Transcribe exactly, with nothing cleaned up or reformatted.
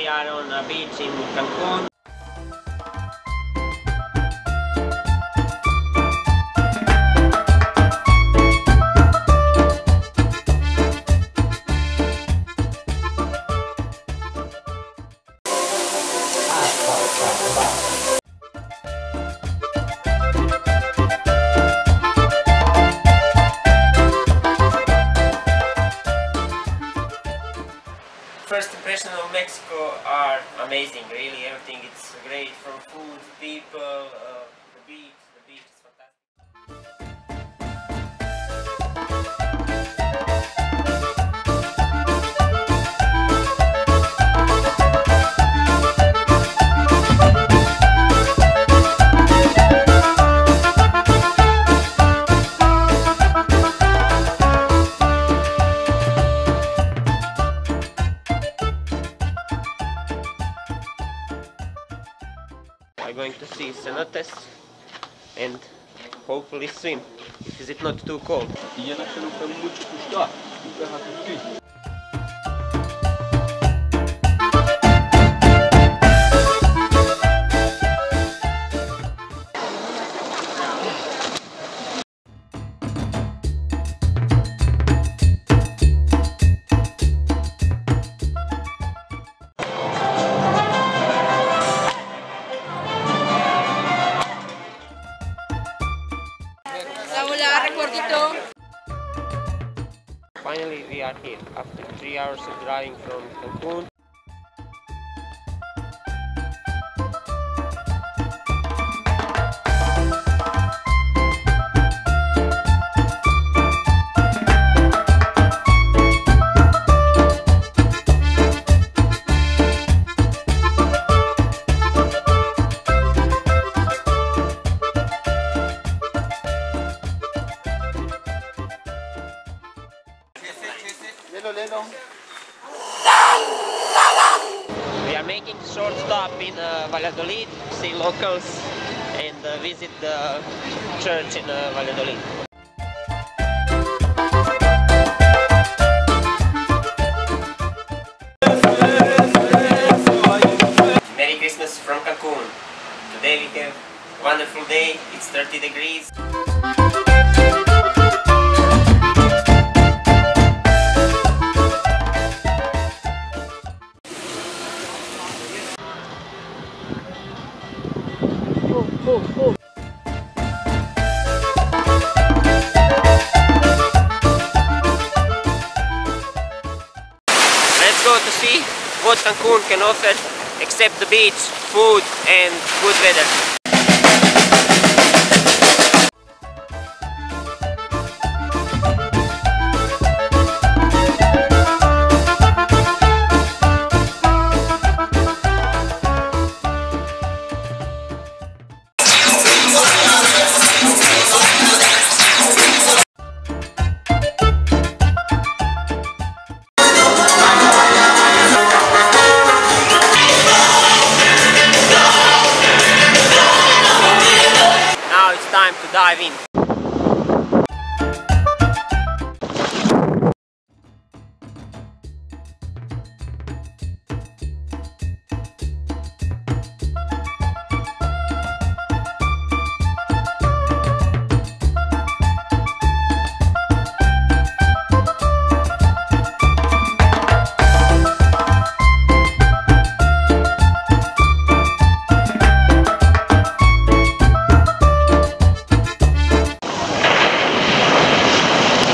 we are on a beach in Cancun. First impressions of Mexico are amazing, really. Everything is great, from food, people, uh, the beach. The beach is fantastic. I'm going to see cenotes and hopefully swim. Is it not too cold? Finally, we are here after three hours of driving from Cancun. We are making a short stop in uh, Valladolid, see locals and uh, visit the church in uh, Valladolid. Merry Christmas from Cancun. Today we have a wonderful day, it's thirty degrees. Oh, oh. Let's go to see what Cancun can offer except the beach, food and good weather. Time to dive in.